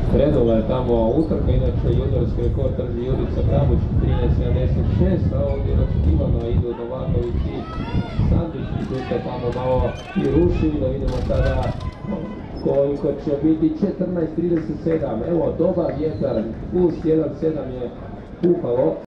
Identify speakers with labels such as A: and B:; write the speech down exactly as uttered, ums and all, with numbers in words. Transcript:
A: Krenula je tamo utrka, inače juniorski rekord drži Jurica Bramuć trinaest sedamdeset šest, a ovdje očekivano idu Novaković i Sandić, tu se tamo malo i ruši, da vidimo sada koliko će biti. Četrnaest trideset sedam, evo dobar vjetar, plus jedan sedam je puhalo.